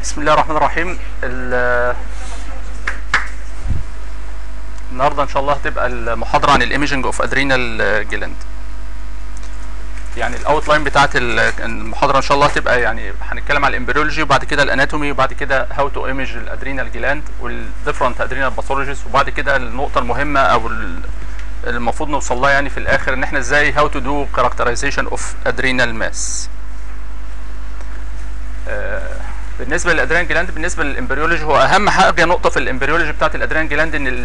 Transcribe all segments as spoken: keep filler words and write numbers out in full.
بسم الله الرحمن الرحيم. النهارده ان شاء الله هتبقى المحاضره عن الايميجنج اوف ادرينال جلاند. يعني الاوت لاين بتاعت المحاضره ان شاء الله هتبقى يعني هنتكلم على الامبريولوجي وبعد كده الاناتومي وبعد كده هاو تو ايميج الادرينال جلاند والديفرنت ادرينال باثولوجيز، وبعد كده النقطه المهمه او المفروض نوصل لها يعني في الاخر ان احنا ازاي هاو تو دو كاركترايزيشن اوف ادرينال ماس. بالنسبه للادرينال جلاند، بالنسبه للامبريولوجي، هو اهم حاجه نقطه في الامبريولوجي بتاعت الادرينال جلاند ان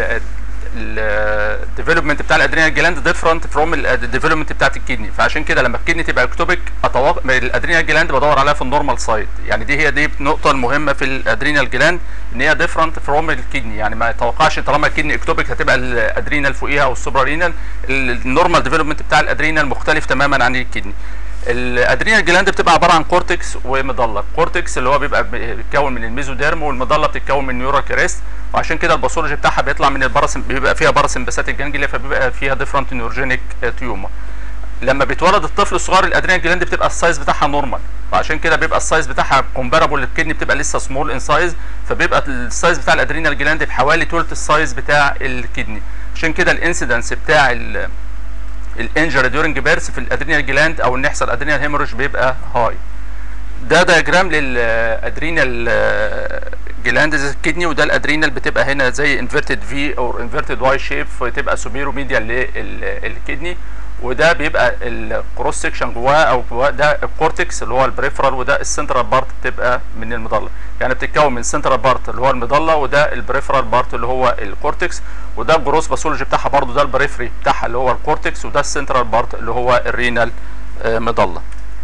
الديفلوبمنت بتاع الادرينال جلاند ديفرنت فروم الديفلوبمنت بتاعت الكدني، فعشان كده لما الكدني تبقى اكتوبيك اتوقع الادرينال جلاند بدور عليها في النورمال سايد. يعني دي هي دي النقطه المهمه في الادرينال جلاند، ان هي ديفرنت فروم الكدني. يعني ما اتوقعش طالما الكدني اكتوبيك هتبقى الادرينال فوقيها او السوبرا رينال. النورمال ديفلوبمنت بتاع الادرينال مختلف تماما عن الكدني. الادرينال جلاند بتبقى عباره عن كورتكس ومضله. كورتكس اللي هو بيبقى بيتكون من الميزوديرم، والمضله بتتكون من نيورال كريست، وعشان كده الباثولوجي بتاعها بيطلع من الباراسم، بيبقى فيها باراسمباثيك جانجليا، فبيبقى فيها ديفرنت نيورجينيك تيومر. لما بيتولد الطفل الصغير الادرينال جلاند بتبقى السايز بتاعها نورمال، وعشان كده بيبقى السايز بتاعها كومبارابل للكدني، بتبقى لسه سمول ان سايز، فبيبقى السايز بتاع الادرينال جلاند بحوالي ثلث السايز بتاع الكدني. عشان كده الانسيدنس بتاع ال الانجري ديورنج بيرث في الادرينال جلاند او ان يحصل ادرينال هيموريج بيبقى هاي. ده دياجرام للادرينال جلاند زي الكدني، وده الادرينال بتبقى هنا زي انفيرتد في او انفيرتد واي شيب، فتبقى سوبيرو ميديال للكدني، وده بيبقى الكروس سكشن جواه او جواه ده الكورتكس اللي هو البريفرال، وده السنترال بارت بتبقى من المضله. يعني بتتكون من سنترال بارت اللي هو المضله، وده البريفرال بارت اللي هو الكورتكس، وده الجروس باثولوجي بتاعها برضو، ده البريفري بتاعها اللي هو الكورتكس، وده السنترال بارت اللي هو الرينال مضله.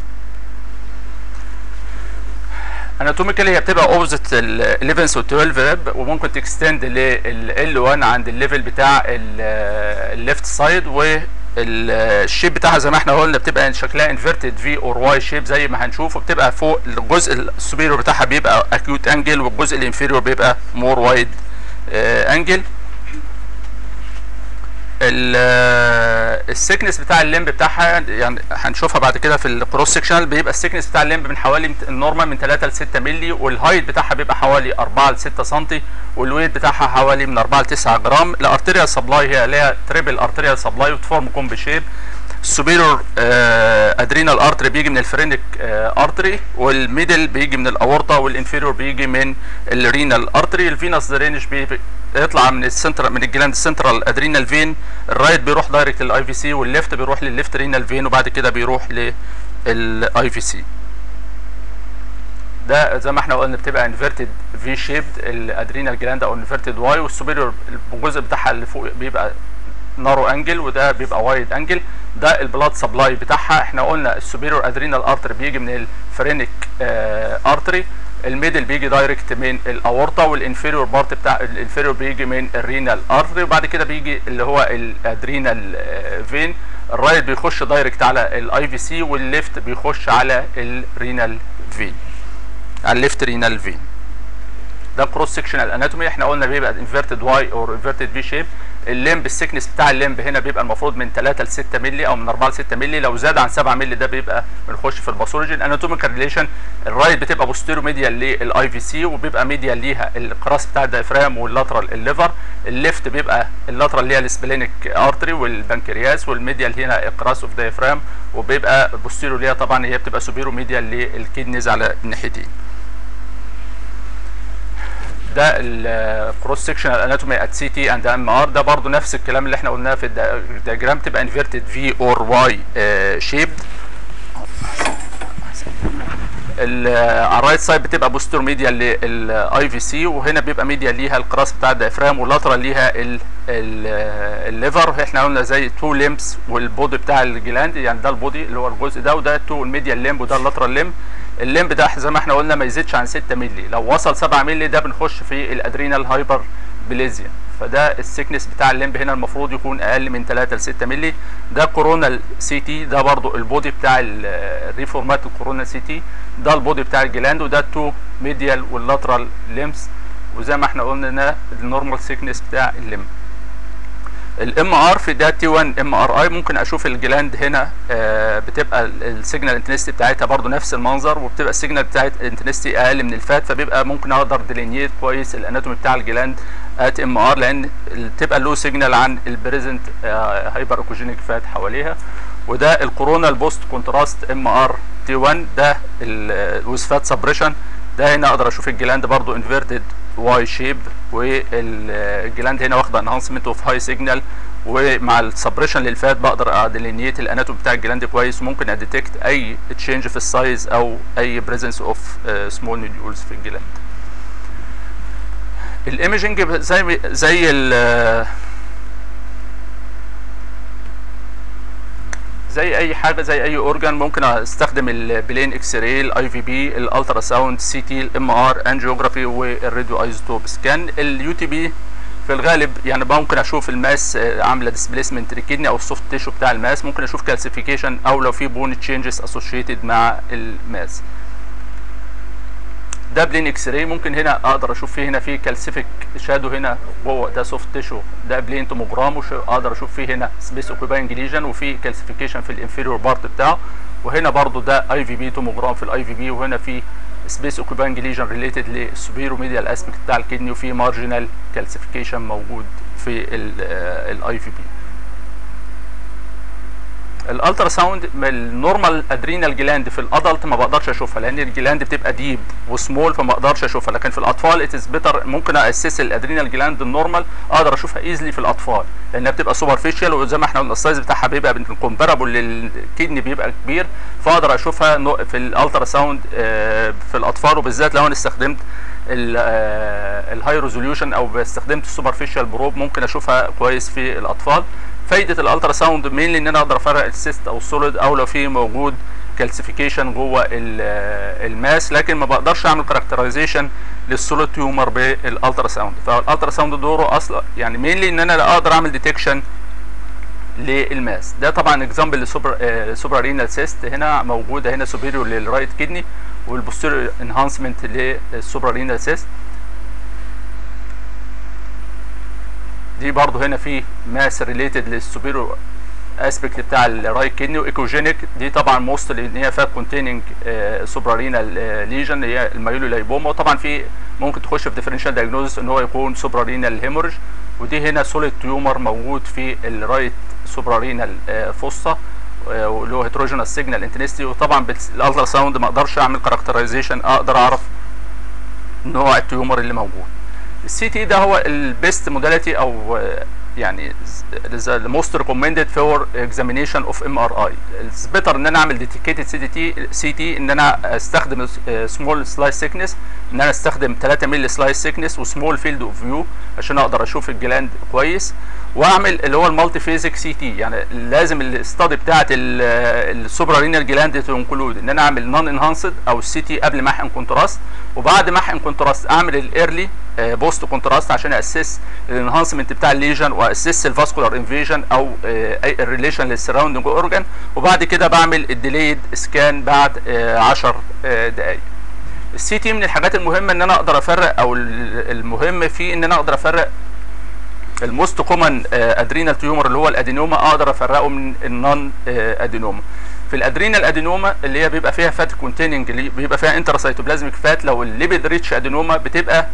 اناتوميكالي هي بتبقى اوبزيت ال إحداشر وال اتناشر ريب، وممكن تكستند لل إل واحد عند الليفل بتاع الليفت سايد، والشيب بتاعها زي ما احنا قلنا بتبقى شكلها انفيرتد في اور واي شيب زي ما هنشوف، وبتبقى فوق الجزء السوبيريور بتاعها بيبقى اكيوت انجل، والجزء الانفيريور بيبقى مور وايد انجل. السكنس بتاع الليمب بتاعها يعني هنشوفها بعد كده في الكروس سكشنال، بيبقى السكنس بتاع الليمب من حوالي النورمال من ثلاثة ل ستة مللي، والهايت بتاعها بيبقى حوالي أربعة ل ستة سم، والويت بتاعها حوالي من أربعة ل تسعة جرام. الارتيريال سبلاي هي ليها تريبل ارتيريال سبلاي وتفورم كومب شيب. السوبيريور ادرينال ارتري بيجي من الفرينك ارتري، والميدل بيجي من الاورطه، والانفيريور بيجي من الرينال ارتري. الفينس درينج بيطلع من السنتر من الجلاند السنترال ادرينال فين، الرايت بيروح دايركت للاي في سي، والليفت بيروح للليفت رينال فين، وبعد كده بيروح للاي في سي. ده زي ما احنا قلنا بتبقى انفيرتد في شيبد الادرينال جلاند او انفيرتد واي، والسوبيريور الجزء بتاعها اللي فوق بيبقى نارو انجل، وده بيبقى وايد انجل. ده البلاد سبلاي بتاعها، احنا قلنا السوبيريور ادرينال ارتري بيجي من الفرينك اه ارتري، الميدل بيجي دايركت من الاورطه، والانفيريور بارت بتاع الانفيريور بيجي من الرينال ارتري، وبعد كده بيجي اللي هو الادرينال اه فين. الرايت بيخش دايركت على الاي في سي، والليفت بيخش على الرينال فين، على الليفت رينال فين. ده كروس سكشنال اناتومي، احنا قلنا بيبقى انفيرتد واي اور انفيرتد في شيب. الليمب السكنس بتاع الليمب هنا بيبقى المفروض من ثلاثة ل ستة مللي او من أربعة ل ستة مللي، لو زاد عن سبعة مللي ده بيبقى بنخش في الباثولوجي. الاناتوميكال ريليشن، الرايت بتبقى بوستيرو ميديال للاي في سي، وبيبقى ميديال ليها القراص بتاع الدايفرام واللاترال الليفر. الليفت بيبقى اللاترال ليها السبلينيك ارتري والبنكرياس، والميديال هنا القراص اوف دايفرام، وبيبقى بوستيرو ليها طبعا هي بتبقى سوبيرو ميديال للكدنيز على الناحيتين. ده الكروس سكشنال اناتومي ات سي تي اند ام ار، ده برضو نفس الكلام اللي احنا قلناه في الدياجرام، تبقى انفيرتد في اور واي شيبد. على الرايت سايد بتبقى بوستر ميديال للاي في سي، وهنا بيبقى ميديال ليها القراص بتاع الدايفرام، واللاترال ليها الليفر. احنا قلنا زي تو ليمبس والبودي بتاع الجلاند، يعني ده البودي اللي هو الجزء ده، وده تو الميديال ليمب، وده اللاترال ليمب. الليمب ده زي ما احنا قلنا ما يزيدش عن ستة مللي، لو وصل سبعة مللي ده بنخش في الادرينال هايبر بليزيا، فده السكنس بتاع الليمب هنا المفروض يكون اقل من ثلاثة ل ستة مللي. ده كورونال سي تي، ده برضو البودي بتاع الريفورمات الكورونال سي تي، ده البودي بتاع الجلاند، وده التو ميديال واللاترال ليمبس، وزي ما احنا قلنا ده النورمال سيكنس بتاع الليمب. الام ار في ده تي واحد ام ار اي ممكن اشوف الجلاند هنا آه بتبقى السيجنال انتنستي بتاعتها برضو نفس المنظر، وبتبقى السيجنال بتاعت انتنستي اقل من الفات، فبيبقى ممكن اقدر ديلينيت كويس الاناتومي بتاع الجلاند ات ام ار، لان بتبقى له سيجنال عن البريزنت آه هايبر اوكوجينيك فات حواليها. وده الكورونال بوست كونتراست ام ار تي واحد، ده الويز فات سبريشن. ده هنا اقدر اشوف الجلاند برضو انفيرتد واي شيب، والجلاند هنا واخده انهانسمنت اوف هاي سيجنال، ومع السبريشن للفات بقدر اديلينيت الاناتوم بتاع الجلاند كويس، وممكن اديتكت اي تشينج في السايز او اي بريزنس اوف سمول نوديولز في الجلاند. الايميجنج زي زي ال زي اي حاجه زي اي اورجان، ممكن استخدم البلين اكس راي، الاي في بي، الالترا ساوند، سي تي، الام ار، انجيوجرافي، والراديو ايزوتوب سكان. اليو تي بي في الغالب يعني ممكن اشوف الماس عامله ديسبيسمنت للكدني او السوفت تيشو بتاع الماس، ممكن اشوف كالسيفيكيشن او لو في بون تشينجز اسوشيتد مع الماس. ده بلين اكس راي، ممكن هنا اقدر اشوف فيه هنا في كالسيفيك شادو هنا جوه، ده سوفت تيشو. ده بلين توموجرام، اقدر اشوف فيه هنا سبيس اوكيباينج ليجن وفي كالسيفيكيشن في الانفيريور بارت بتاعه. وهنا برضو ده اي في بي توموجرام في الاي في بي، وهنا في سبيس اوكيباينج ليجن ريليتد للسوبيرو ميديال اسبكت بتاع الكدني، وفي مارجنال كالسيفيكيشن موجود في الاي في بي. الالترا ساوند النورمال ادرينال جلاند في الادلت ما بقدرش اشوفها، لان الجلاند بتبقى ديب وسمول فما اقدرش اشوفها، لكن في الاطفال اتس بيتر ممكن اسس الادرينال جلاند النورمال، اقدر اشوفها ايزلي في الاطفال، لانها بتبقى سوبرفيشال، وزي ما احنا قلنا السايز بتاعها بيبقى كومبارابل للكدني بيبقى كبير، فاقدر اشوفها في الالترا ساوند في الاطفال، وبالذات لو انا استخدمت الهاي ريزوليوشن او استخدمت السوبرفيشال بروب ممكن اشوفها كويس في الاطفال. فايده الالترا ساوند مينلي ان انا اقدر افرق السيست او السوليد، او لو في موجود كالسيفيكيشن جوه الماس، لكن ما بقدرش اعمل كاركترايزيشن للسوليد تيومر بالالترا ساوند. فالالترا ساوند دوره اصلا يعني مينلي ان انا اقدر اعمل ديتكشن للماس. ده طبعا اكزامبل للسوبر سوبر رينال سيست، هنا موجوده هنا سوبيريور للرايت كدني، والبوستيريور انهانسمنت للسوبر رينال سيست. دي برضو هنا في ماس ريليتد للسوبيرو اسبكت بتاع الرايت كدني، وايكوجينيك دي طبعا موستلي ان هي فات كونتيننج سوبرارينال ليجن هي المايولو لايبوما، وطبعا في ممكن تخش في ديفرنشال دايجنوزس ان هو يكون سوبرارينال هيمورج. ودي هنا سوليد تيومر موجود في الرايت سوبرارينال فوسا اللي هو هيتروجينوس سيجنال انتنستي، وطبعا بالالترا ساوند ما اقدرش اعمل كاركترايزيشن، اقدر اعرف نوع التيومر اللي موجود. السي تي ده هو البيست موداليتي او يعني ذا موست ريكومندد فور اكزامينيشن اوف ام ار اي. اتس بيتر ان انا اعمل ديتيكيتد سي تي سي تي ان انا استخدم سمول سلايس سيكنس، ان انا استخدم ثلاثة مللي سلايس سيكنس وسمول فيلد اوف فيو عشان اقدر اشوف الجلاند كويس، واعمل اللي هو المالتي فيزيك سي تي. يعني لازم الاستادي بتاعت السوبرارينال جلاند تنكلود ان انا اعمل نون انهانسد او السي تي قبل ما احقن كونتراست، وبعد ما احقن كونتراست اعمل الايرلي بوست كونتراست عشان اسس الانهانسمنت بتاع الليجن واسس الفاسكولار انفيجن او اي الريليشن للسراوندنج اورجان، وبعد كده بعمل الديليد سكان بعد عشر دقائق. السي تي من الحاجات المهمه ان انا اقدر افرق، او المهم فيه ان انا اقدر افرق الموست كومن ادرينال تيومر اللي هو الادينوما، اقدر افرقه من النون ادينوما. في الادرينال ادينوما اللي هي بيبقى فيها فات كونتيننج، اللي بيبقى فيها انتراسيتوبلازميك فات، لو الليبيد ريتش ادينوما بتبقى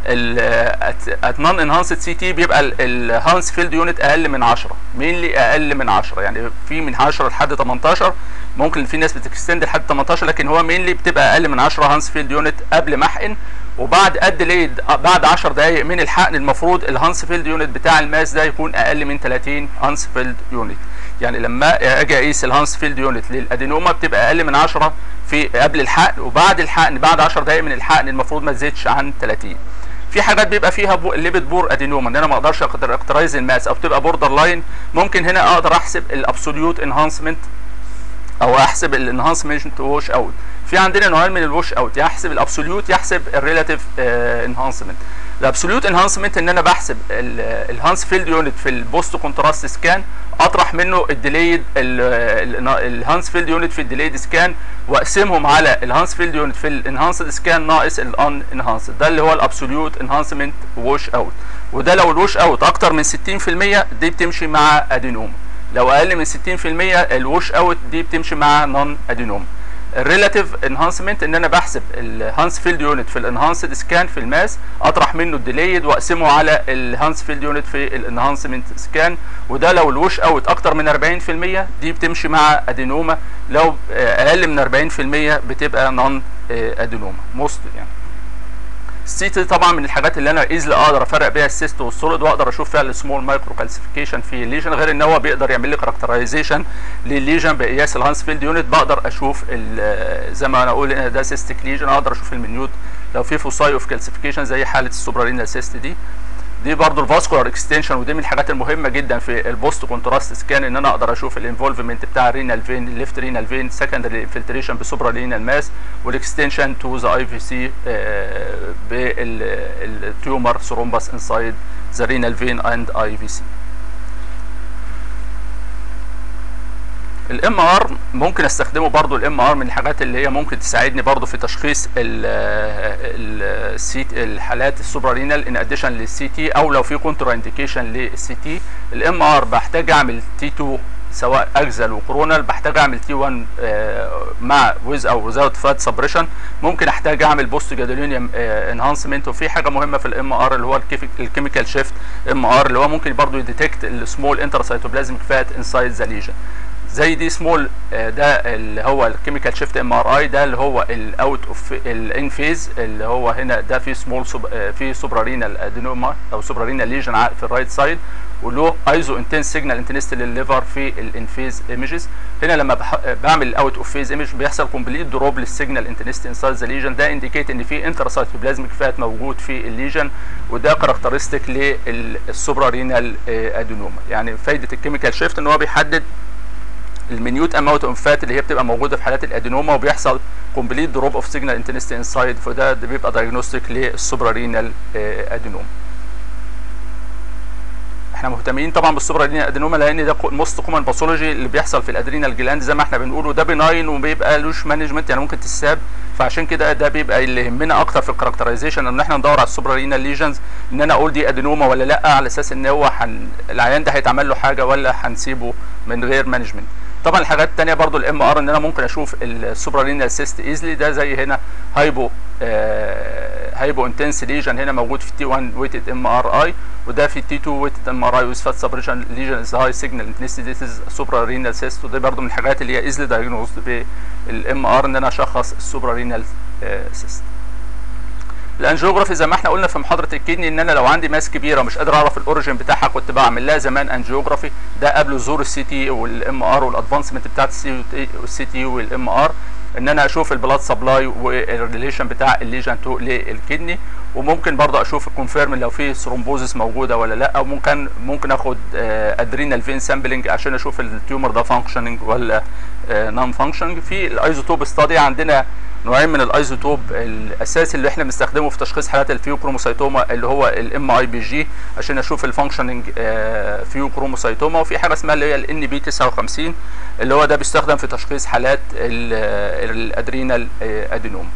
النون انهانسد سي تي بيبقى الهانس فيلد يونت اقل من عشرة، مينلي اقل من عشرة، يعني في من عشرة لحد تمنتاشر، ممكن في ناس بتكستند لحد تمنتاشر، لكن هو مينلي بتبقى اقل من عشرة هانس فيلد يونت قبل ما احقن. وبعد قد ليد بعد عشر دقائق من الحقن المفروض الهانس فيلد يونت بتاع الماس ده يكون اقل من تلاتين هانس فيلد يونت. يعني لما اجي اقيس الهانس فيلد يونت للادينوما بتبقى اقل من عشرة في قبل الحقن، وبعد الحقن بعد عشر دقائق من الحقن المفروض ما تزيدش عن تلاتين. في حاجات بيبقى فيها ليبيد بور ادينوما ان انا ما اقدرش اكترايز الماس او بتبقى بوردر لاين، ممكن هنا اقدر احسب الابسوليوت انهانسمنت او احسب الانهانسمنت ووش اوت. في عندنا نوعين من الوش اوت، يحسب الابسوليوت يحسب الريلاتيف انهانسمنت. الابسوليوت انهانسمنت ان انا بحسب الهانس فيلد يونت في البوست كونتراست سكان، اطرح منه الديليد الهانس فيلد يونت في الديليد سكان، واقسمهم على الهانس فيلد يونت في الانهانسد سكان ناقص الان انهانسد. ده اللي هو الابسوليوت انهانسمنت ووش اوت. وده لو الوش اوت اكتر من ستين في المية دي بتمشي مع ادينوما، لو اقل من ستين في المية الوش اوت دي بتمشي مع نون ادينوما. الريلاتيف انهانسمنت ان انا بحسب الهانس فيلد يونت في الانهانسد سكان في الماس، اطرح منه الديليد واقسمه على الهانس فيلد يونت في الانهانسمنت سكان، وده لو الوش اوت اكتر من أربعين في المية دي بتمشي مع ادينوما، لو اقل من أربعين في المية بتبقى نون ادينوما موست يعني. السي تي طبعا من الحاجات اللي انا ايزلي اقدر افرق بيها السيست والسوليد، واقدر اشوف فيها السمول مايكرو كالسيفيكيشن في الليجن، غير ان هو بيقدر يعمل لي كاركترايزيشن للليجن بقياس الهانس فيلد يونت. بقدر اشوف زي ما انا اقول ان ده سيستيك ليجن، اقدر اشوف المنيوت لو في فوساي اوف كالسيفيكيشن زي حاله السوبرارينال سيست دي. دي برضو الفاسكولار اكستنشن، ودي من الحاجات المهمه جدا في البوست كونتراست سكان، ان انا اقدر اشوف الانفولفمنت بتاع الرينال فين، الليفت رينال فين، سكندري انفلتريشن بسوبرا رينال ماس، والاكستنشن تو ذا اي في سي بالتيومر ثرومبس انسايد ذا رينال فين اند اي في سي. الام ار ممكن استخدمه برضو، الام ار من الحاجات اللي هي ممكن تساعدني برضو في تشخيص السي الحالات السوبرارينال ان اديشن للسي تي، او لو في كونترا انديكيشن للسي تي. الام ار بحتاج اعمل تي اتنين سواء اكزل وكورونال، بحتاج اعمل تي واحد مع ويز او ويزاوت فات سبريشن، ممكن احتاج اعمل بوست جادولينيوم انهانسمنت. وفي حاجه مهمه في الام ار اللي هو الكيميكال شيفت ام ار، اللي هو ممكن برضو يديتكت السمول انترسيتوبلازميك فات انسايد ذا ليجن. زي دي سمول ده اللي هو الكيميكال شيفت ام ار اي، ده اللي هو الاوت اوف الان فيز، اللي هو هنا ده في سمول في سوبرارينال ادينوما او سوبرارينال ليجن في الرايت سايد، وله ايزو انتنس سيجنال انتنستي للليفر في الانفيز ايمجز. هنا لما بعمل الاوت اوف فيز ايمج بيحصل كومبليت دروب للسيجنال انتنستي انسايد ذا ليجن، ده انديكيت ان في انترسايتوبلازميك فات موجود في الليجن، وده كاركترستيك للسوبرارينال ادينوما. يعني فايده الكيميكال شيفت ان هو بيحدد المنيوت اماونت اوف فات اللي هي بتبقى موجوده في حالات الادينوما، وبيحصل كومبليت دروب اوف سيجنال انتنستي انسايد، فده بيبقى دايجنوستيك للسوبرارينال ادينوما. احنا مهتمين طبعا بالسوبرارينال ادينوما لان ده موست كومن باثولوجي اللي بيحصل في الادرينال جلاند زي ما احنا بنقول، وده بناين وبيبقى لوش مانجمنت يعني ممكن تساب، فعشان كده ده بيبقى اللي يهمنا اكتر في الكاركترايزيشن ان احنا ندور على السوبرارينال ليجنز، ان انا اقول دي ادينوما ولا لا، على اساس ان هو حن... العيان ده هيتعمل له حاجه ولا هنسيبه من غير مانجمنت. طبعا الحاجات الثانيه برضو الام ار ان انا ممكن اشوف السوبرارينال سيست ايزلي، ده زي هنا هايبو آه هايبو انتنس ليجن هنا موجود في تي واحد ويتد ام ار اي، وده في تي اتنين ويتد ام ار اي ويز فات سبريشن ليجن از هاي سيجنال انتنسيتي ذيس از سوبرارينال سيست، ودي برضو من الحاجات اللي هي ايزلي دايجنوزد بالام ار ان انا اشخص السوبرارينال آه سيست. الانجيوجرافي زي ما احنا قلنا في محاضره الكدني ان انا لو عندي ماس كبيره ومش قادر اعرف الاوريجن بتاعها كنت بعمل لها زمان انجيوجرافي، ده قبل ظهور السي تي والام ار والادفانسمنت بتاعت السي تي والام ار، ان انا اشوف البلاد سبلاي والريليشن بتاع الليجن تو للكدني، وممكن برضه اشوف الكونفيرم لو في ثرومبوزس موجوده ولا لا، او ممكن ممكن اخد ادرينال فين سامبلنج عشان اشوف التيومر ده فانكشننج ولا نون فانكشننج. في الايزوتوب ستادي عندنا نوعين من الايزوتوب، الاساسي اللي احنا بنستخدمه في تشخيص حالات الفيوكروموسايتوما اللي هو الام اي بي جي عشان اشوف الفانكشننج فيوكروموسايتوما، وفي حاجه اسمها اللي هي الان بي تسعة وخمسين اللي هو ده بيستخدم في تشخيص حالات الادرينال ادينوم.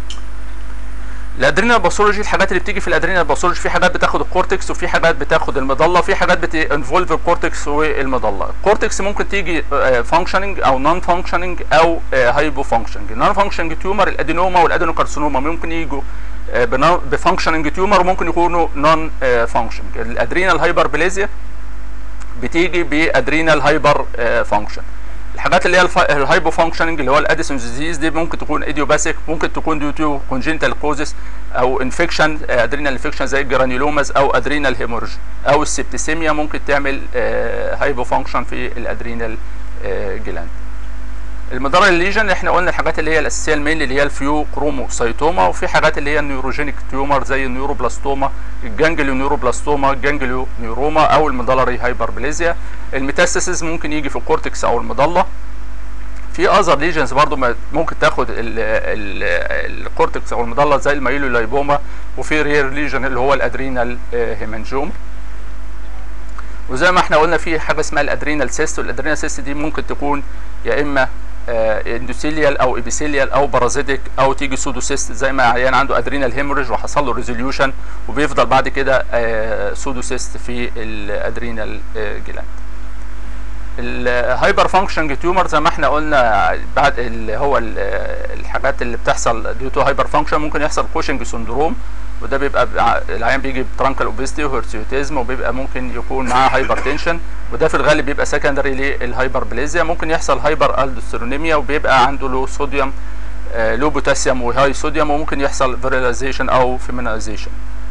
الادرينال باثولوجي الحاجات اللي بتيجي في الادرينال باثولوجي في حاجات بتاخد الكورتكس وفي حاجات بتاخد المظله، في حاجات بتنفولف الكورتكس والمظله. الكورتكس ممكن تيجي فانكشننج او نون فانكشننج او هايبو فانكشننج. نون فانكشننج تيومر الادينوما والادينوكارسينوما ممكن يجوا بفانكشننج تيومر وممكن يكونوا نون فانكشننج. الادرينال هايبربليزيا بتيجي بادرينال هايبر فانكشن. الحاجات اللي هي الهايبو فانكشننج اللي هو الاديسون ديزيز دي ممكن تكون ايديوباثيك، ممكن تكون ديو تو كونجنتال كوزز او انفكشن ادرينال انفكشن زي الجرانيولوماز او ادرينال هيمورج او السبتسيميا ممكن تعمل هايبو فانكشن في الادرينال جلاند. المدار الليجن احنا قلنا الحاجات اللي هي الاساسيه المين اللي هي الفيو كروموسايتوما، وفي حاجات اللي هي النيوروجينيك تيومر زي النيوروبلاستوما، الجانجليو نيوروبلاستوما، الجانجليو نيوروما او المدلري هايبربليزيا. الميتاستاسيس ممكن يجي في الكورتكس او المظله. في اذر ليجنز برضو ممكن تاخد الكورتكس او المضله زي المايلولايبوما، وفي رير ليجن اللي هو الادرينال هيمانجوم. وزي ما احنا قلنا في حاجه اسمها الادرينال سيست، والادرينال سيست دي ممكن تكون يا اما اندوثيليال او ابيثيليال او بارازيتيك او تيجي سودوسيست، زي ما عيان عنده ادرينال هيموريج وحصل له ريزوليوشن وبيفضل بعد كده سودوسيست في الادرينال جلاند. الهايبر فانكشنج تيومر زي ما احنا قلنا بعد اللي هو الحاجات اللي بتحصل ديو تو هايبر فانكشن، ممكن يحصل كوشنج سندروم، وده بيبقى العيان بيجي بترانكال اوبيستي وهيرسيوتيزم، وبيبقى ممكن يكون معاه هايبر تنشن، وده في الغالب بيبقى سكندري للهايبربليزيا. ممكن يحصل هايبر الدوستيرونيميا وبيبقى عنده لو صوديوم آه لو بوتاسيوم وهاي صوديوم، وممكن يحصل فيريلايزيشن او فيمينايزيشن.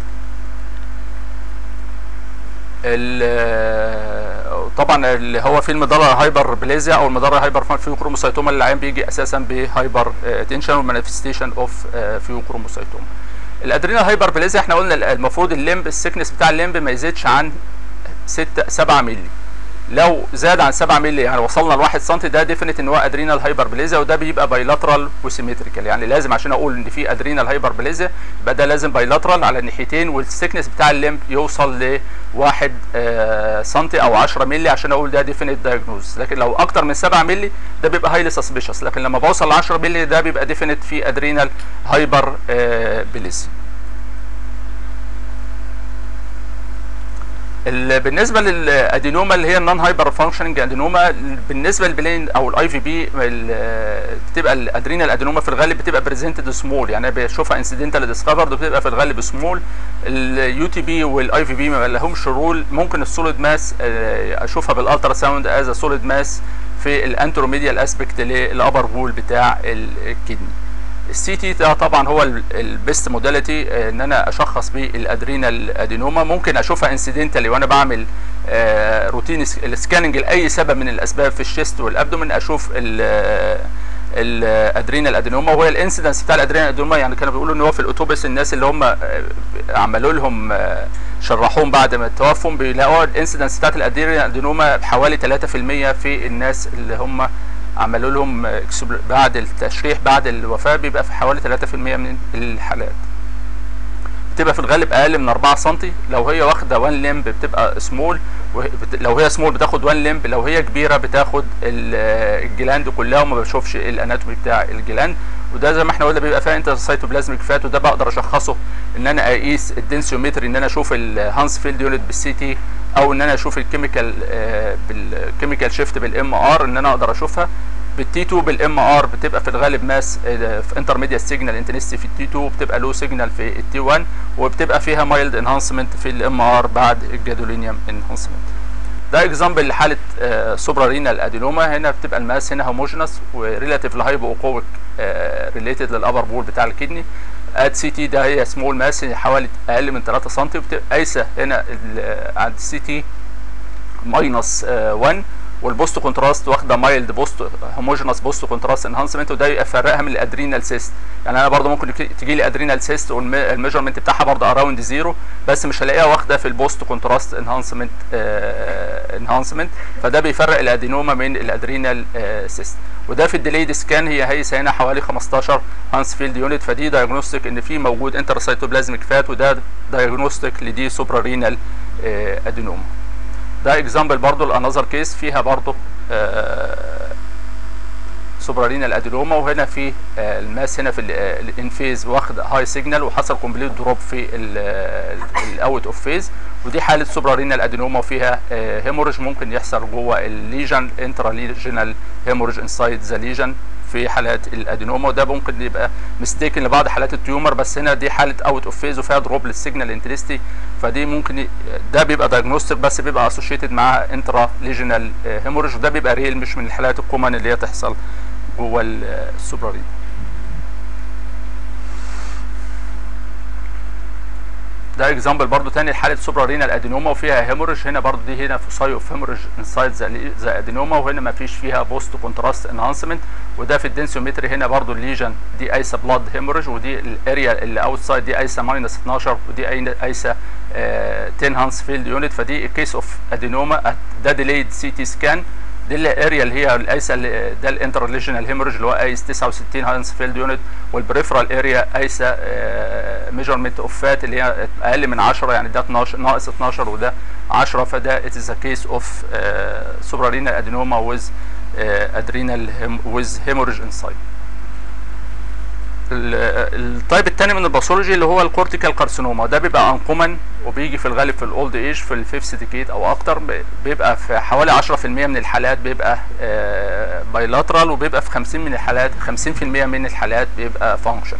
طبعا اللي هو في المضله هايبربليزيا او المضله هايبر فيوكروموسايتوما اللي العيان بيجي اساسا بهايبر تنشن ومانيفستيشن اوف فيوكروموسايتوما. الادرينال هايبربليزيا احنا قلنا المفروض الليمب السكنس بتاع الليمب ما يزيدش عن ستة سبعة مللي، لو زاد عن سبعة مللي يعني وصلنا ل واحد سم ده ديفينيت ان هو ادرينال هايبربليزيا، وده بيبقى بايلاترال وسيمتريكال، يعني لازم عشان اقول ان في ادرينال هايبربليزيا يبقى ده لازم بايلاترال على الناحيتين، والسكنس بتاع الليمب يوصل ل واحد سم او عشرة مللي عشان اقول ده ديفينيت دايجنوز. لكن لو اكتر من سبعة مللي ده بيبقى هايلي سسبيشس، لكن لما بوصل ل عشرة مللي ده بيبقى ديفينيت في ادرينال هايبربليزيا. بالنسبه للادينوما اللي هي النون هايبر فانكشننج ادينوما، بالنسبه للبلين او الاي في بي بتبقى الادرينال ادينوما في الغالب بتبقى بريزنتد سمول، يعني بشوفها انسيدنتال ديسكفرد وبتبقى في الغالب سمول. اليو تي بي والاي في بي ما لهمش رول. ممكن السوليد ماس اشوفها بالالترا ساوند از سوليد ماس في الانتروميديال اسبكت للابر وول بتاع الكدني. السي تي ده طبعا هو البيست موداليتي ان انا اشخص بيه الادرينال ادينوما. ممكن اشوفها انسيدنتالي وانا بعمل آه روتين السكاننج لاي سبب من الاسباب في الشيست والابدومن، اشوف الادرينال ادينوما. وهي الانسيدنس بتاع الادرينال ادينوما يعني كانوا بيقولوا ان هو في الاوتوبيس الناس اللي هم عملوا لهم آه شرحوهم بعد ما توفوا بيلاقوا الانسيدنس بتاعت الادرينال ادينوما بحوالي ثلاثة في المية في الناس اللي هم عملوا لهم بعد التشريح بعد الوفاه، بيبقى في حوالي ثلاثة في المية من الحالات. بتبقى في الغالب اقل من أربعة سم. لو هي واخده وان لمب بتبقى سمول، لو هي سمول بتاخد وان لمب، لو هي كبيره بتاخد الجلاند كلها وما بشوفش الاناتومي بتاع الجلاند. وده زي ما احنا قلنا بيبقى فيها انترسايتوبلازميك فات، وده بقدر اشخصه ان انا اقيس الدنسيومتري، ان انا اشوف الهانسفيلد يونت بالسي تي، او ان انا اشوف الكيميكال آه بالكيميكال شيفت بالام ار، ان انا اقدر اشوفها بالتي اتنين بالام ار. بتبقى في الغالب ماس آه في انترميديت سيجنال انتنسيتي في التي اتنين، وبتبقى لو سيجنال في التي واحد، وبتبقى فيها مايلد انهانسمنت في الام ار بعد الجادولينيوم انهانسمنت. ده اكزامبل لحاله آه سوبرا رينال ادينوما. هنا بتبقى الماس هنا هوموجينس وريلاتيف لهايبو اوكويك آه ريليتد للابر بول بتاع الكدني. اد سي تي ده هي سمول ماس حوالي اقل من ثلاثة سم، وبتبقى قايسه هنا عند السي تي ماينس واحد، والبوست كونتراست واخده مايلد بوست هوموجينس بوست كونتراست انهانسمنت، وده يفرقها من الادرينال سيست. يعني انا برضه ممكن تجي لي ادرينال سيست والميجرمنت بتاعها برضه اراوند زيرو، بس مش هلاقيها واخده في البوست كونتراست انهانسمنت انهانسمنت، فده بيفرق الادينوما من الادرينال سيست. وده في الديليد سكان هي هيسه هنا حوالي خمستاشر هانسفيلد يونت، فدي دايجنوستيك ان في موجود انترسايتوبلازميك فات، وده دايجنوستيك لدي سوبرا رينال ادينوما. ده اكزامبل برضو الانذر كيس فيها برضو سوبرا رينال ادينوما، وهنا في آه الماس هنا في الانفيز واخد هاي سيجنال وحصل كومبليت دروب في الاوت اوف فيز، ودي حاله سوبرا رينال ادينوما وفيها آه هيموريج ممكن يحصل جوه الليجن انترا ليجنال هيموريج انسايد ذا ليجن في حالات الادينوما، وده ممكن يبقى مستيكن لبعض حالات التيومر، بس هنا دي حاله اوت اوف فيز وفيها دروب للسيجنال انتنسيتي، فدي ممكن ده بيبقى دايجنوستيك بس بيبقى اسوشيتد مع انترا ليجنال هيموريج، وده بيبقى ريل مش من الحالات الكومن اللي هي تحصل جوه السوبرا رينال. ده اكزامبل برضو تاني لحاله سوبرا رينال ادينوما وفيها هيموريج. هنا برضو دي هنا فوساي اوف هيموريج انسايد ذا ادينوما، وهنا ما فيش فيها بوست كونتراست انهانسمنت. وده في الدنسيومتري هنا برضو الليجن دي قايسه بلاد هيموريج، ودي الاريا اللي اوتسايد دي قايسه ماينس اتناشر، ودي قايسه عشرة هانسفيلد يونت، فدي كيس اوف ادينوما. ده ديليد سي تي سكان دي الاريا اللي هي القايسه، ده الانترليجنال هيموريج اللي هو قايس تسعة وستين هانسفيلد يونت، والبريفرال اريا قايسه ميجرمنت اوف فات اللي هي اقل من عشرة، يعني ده اتناشر ناقص اتناشر وده عشرة، فده ات از كيس اوف سوبرارينال ادينوما ويز ادرينال ويز هيموريج انسايد. التايب الثاني من الباثولوجي اللي هو الكورتيكال كارسينوما، ده بيبقى انكومن وبيجي في الغالب في الاولد ايج في الفيفث ديكيد او اكتر، بيبقى في حوالي عشرة في المية من الحالات بيبقى بايلاترال، وبيبقى في خمسين من الحالات خمسين في المية من الحالات بيبقى فانكشن.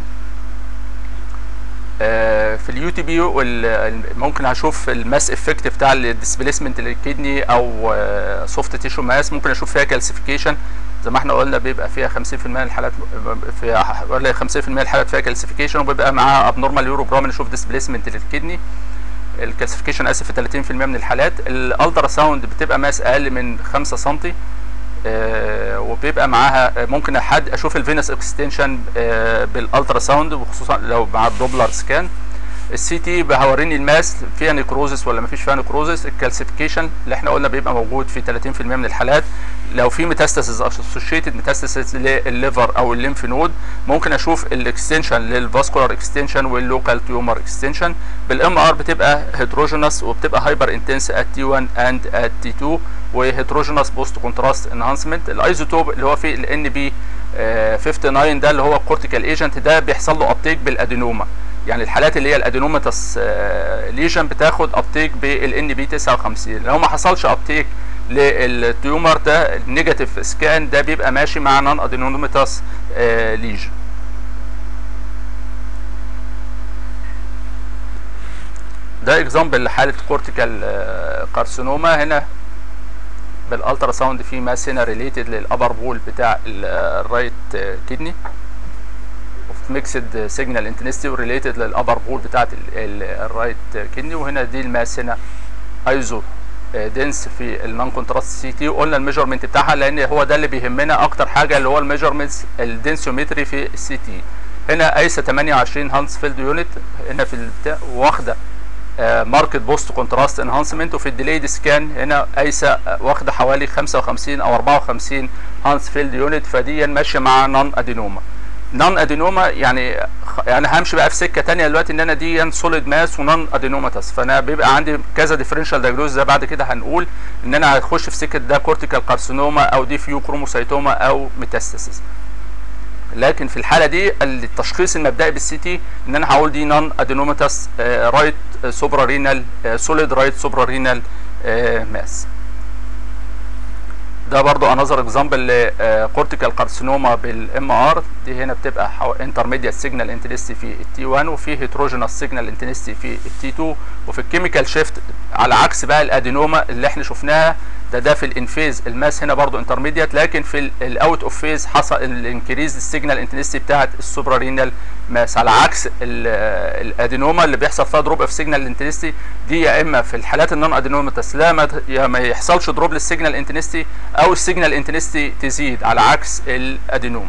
في اليو تي بي ممكن هشوف الماس افكت بتاع الديسبيسمنت للكدني او سوفت تيشو ماس، ممكن اشوف فيها كالسيفيكيشن زي ما احنا قلنا، بيبقى فيها خمسين في المية من الحالات، في ولا خمسين في المية من الحالات فيها كالسيفيكيشن، وبيبقى معاها ابنورمال يوروجرام نشوف ديسبيسمنت للكدني. الكالسيفيكيشن اسف في ثلاثين في المية من الحالات. الالترا ساوند بتبقى ماس اقل من خمسة سم، آه وبيبقى معاها ممكن حد اشوف الفينس اكستنشن آه بالالترا ساوند، وخصوصا لو مع الدوبلر سكان. السي تي بهوريني الماس فيها نيكروزس ولا ما فيش فيها نيكروزس. الكالسيفيكيشن اللي احنا قلنا بيبقى موجود في ثلاثين في المية من الحالات. لو في ميتاستاسيس اسوشيتد ميتاستاسيس للليفر او الليمف نود، ممكن اشوف الاكستنشن للفاسكولار اكستنشن واللوكال تيومر اكستنشن. بالام ار بتبقى هيتروجينس وبتبقى هايبر انتنس ات تي واحد اند ات تي اتنين، وهيتروجينس بوست كونتراست انهانسمنت. الايزوتوب اللي هو في الان بي تسعة وخمسين ده اللي هو الكورتيكال ايجنت، ده بيحصل له ابتيك بالادينوما، يعني الحالات اللي هي الادينوماتس ليجن بتاخد ابتيك بالان بي تسعة وخمسين. لو ما حصلش ابتيك للتيومر ده النيجاتيف سكان ده بيبقى ماشي مع نون ادينوماتس ليجن. ده اكزامبل لحاله كورتيكال كارسينوما. هنا بالالترا ساوند في ماس هنا ريليتد للابر بول بتاع الرايت كدني ميكسد سيجنال انتنستي وريليتد للابر بول بتاعت الرايت كدني. وهنا دي الماس هنا ايزو دنس في النون كونتراست سي تي، وقلنا الميجرمنت بتاعها لان هو ده اللي بيهمنا اكتر حاجه اللي هو الميجرمنتس الدنسيومتري في السي تي. هنا قايسه ثمانية وعشرين هانسفيلد يونت هنا في البتاع، واخده ماركت بوست كونتراست انهانسمنت. وفي الديليد سكان هنا قايسه واخده حوالي خمسة وخمسين او أربعة وخمسين هانسفيلد يونت، فدي ماشيه مع نون ادينوما. نون ادينوما يعني يعني همشي بقى في سكه ثانيه دلوقتي ان انا دي سوليد ماس ونون ادينوماتس، فانا بيبقى عندي كذا ديفرنشال دايجنوز. ده بعد كده هنقول ان انا هخش في سكه ده كورتيكال كارسينوما او دي فيو كروموسايتوما او ميتاستاسيس. لكن في الحاله دي التشخيص المبدئي بالسي تي ان انا هقول دي نون ادينوماتس رايت سوبرا رينال سوليد رايت سوبرا رينال ماس. ده برضو انذر اكزامبل لكورتيكال كارسينوما بالام ار. دي هنا بتبقى انترميديت سيجنال انتنستي في التي واحد، وفي هيتروجينوس سيجنال انتنستي في التي اتنين. وفي الكيميكال شيفت على عكس بقى الادينوما اللي احنا شفناها، ده ده في الانفيز الماس هنا برضو انترميديت، لكن في الاوت اوف فيز حصل الانكريز السيجنال انتنستي بتاعت السوبرارينال ماس، على عكس الادينوما اللي بيحصل فيها دروب في سيجنال انتنستي. دي يا اما في الحالات النون ادينوماتس لا ما يحصلش دروب للسيجنال انتنستي او السيجنال انتنستي تزيد على عكس الادينوم.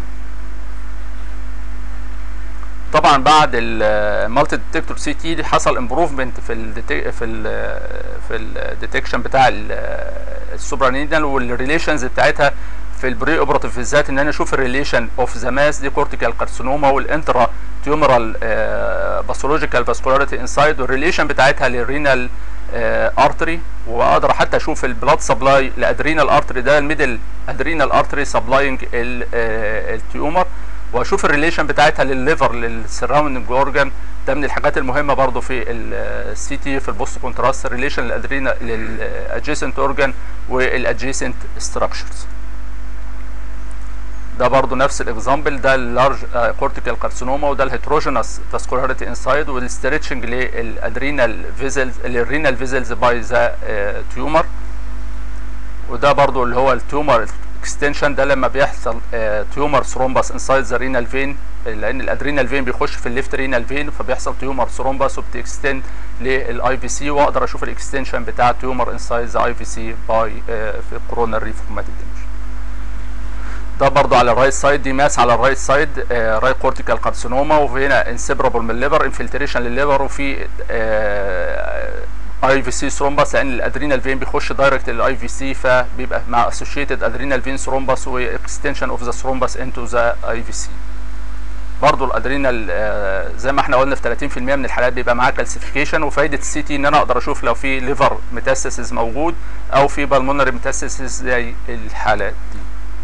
طبعا بعد المالتي ديتكتور سي تي حصل امبروفمنت في ال في ال في الديتكشن بتاع السوبرانيدال والريليشنز بتاعتها في البري اوبراتيف بالذات، ان انا اشوف الريليشن اوف ذا ماس دي كورتيكال كارسينوما والانترا تيومرال باثولوجيكال فاسكولاريتي انسايد، والريليشن بتاعتها للرينال ارتري، واقدر حتى اشوف البلاد سبلاي لادرينال ارتري، ده الميدل ادرينال ارتري سبلاينج التيومر، واشوف الريليشن بتاعتها للليفر للسراوندنج اورجان. ده من الحاجات المهمه برضو في السي تي في البوست كونتراست، ريليشن للادرينال للادجيسنت اورجان والادجيسنت ستراكشرز. ده برضو نفس الاكزامبل، ده اللارج كورتيكال كارسينوما، وده الهيتروجينوس فاسكولاريتي انسايد والستريتشنج للادرينال فيزلز للرينال فيزلز باي ذا تيومر. وده برضو اللي هو التيومر اكستنشن، ده لما بيحصل تيومر ثرومبس انسايد ذا رينال فين، لان الادرينال فين بيخش في الليفت رينال فين، فبيحصل تيومر ثرومبس وبتكستند للاي في سي، واقدر اشوف الاكستنشن بتاع تيومر انسايد ذا اي في سي باي في الكورونال ريفورماتيك ديميشن. ده برضو على الرايت سايد، دي ماس على الرايت سايد رايت كورتيكال كارسينوما، وفي هنا انسيبرابل من الليفر انفلتريشن للليفر، وفي اي في سي ثرومبس، لان الادرينال فين بيخش دايركت للاي في سي، فبيبقى مع اسوشيتد ادرينال فين ثرومبس واكستنشن اوف ذا ثرومبس انتو ذا اي في سي. برضو الادرينال آه زي ما احنا قلنا في ثلاثين في المية من الحالات بيبقى معاه كالسيفيكيشن، وفايده السي تي ان انا اقدر اشوف لو في ليفر ميتاستاسيس موجود او في بالمونري ميتاستاسيس زي الحالات دي.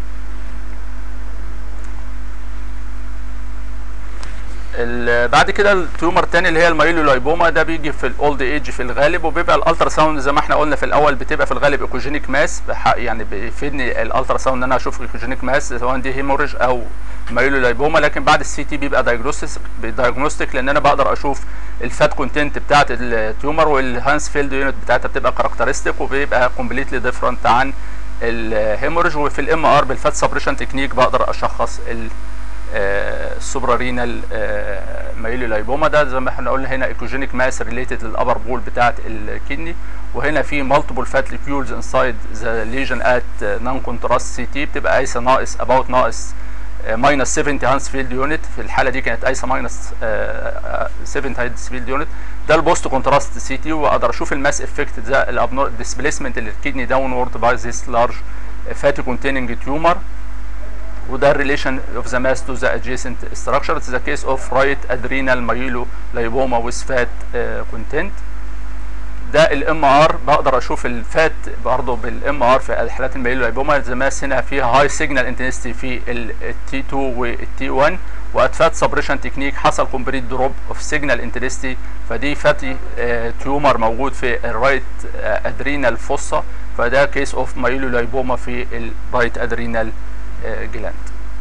بعد كده التيومر الثاني اللي هي المايلولايبوما، ده بيجي في الاولد ايج في الغالب، وبيبقى الالترا ساوند زي ما احنا قلنا في الاول بتبقى في الغالب ايكوجينيك ماس، يعني بيفيدني الالترا ساوند ان انا اشوف ايكوجينيك ماس سواء دي هيموريج او مايلولايبوما. لكن بعد السي تي بيبقى دايجنوستيك دايجنوستيك لان انا بقدر اشوف الفات كونتنت بتاعت التيومر، والهانس فيلد يونت بتاعتها بتبقى كاركترستيك وبيبقى كومبليتلي ديفرنت عن الهيموريج. وفي الام ار بالفات سبريشن تكنيك بقدر اشخص ال السوبرارينال مايلولايبوما. ده زي ما احنا قلنا هنا ايكوجينيك ماس ريليتد للابر بول بتاعت الكدني، وهنا في مالتيبل فات ليكيولز انسايد ذا ليجن ات نون كونتراست سي تي، بتبقى قايسه ناقص اباوت ناقص ماينس سبعين هانس فيلد يونت. في الحاله دي كانت قايسه ماينس سبعين هانس فيلد يونت. ده البوست كونتراست سي تي، واقدر اشوف الماس افكت ده الديسبيسمنت للكدني داونورد باي ذيس لارج فاتي كونتيننج تيومر. وده الريليشن اوف ذا ماس تو ذا ادجيسنت ستراكشر. اتس ذا كيس اوف رايت ادرينال مايلولايبوما ويز فات كونتنت. ده الام ار بقدر اشوف الفات برضه بالام ار في الحالات المايلولايبوما. ذا ماس هنا فيها هاي سيجنال انتنسيتي في التي اتنين والتي واحد، وات فات سبريشن تكنيك حصل كومبليت دروب اوف سيجنال انتنسيتي، فدي فاتي تيومر موجود في الرايت ادرينال فوسا، فده كيس اوف مايلولايبوما في الرايت ادرينال جلاند.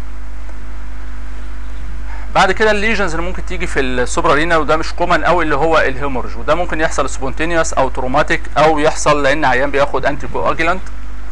بعد كده الليجنز اللي ممكن تيجي في السوبرارينا، وده مش كومن قوي، اللي هو الهيمورج، وده ممكن يحصل سبونتينيوس او تروماتيك، او يحصل لان عيان بياخد انتي كواجلانت.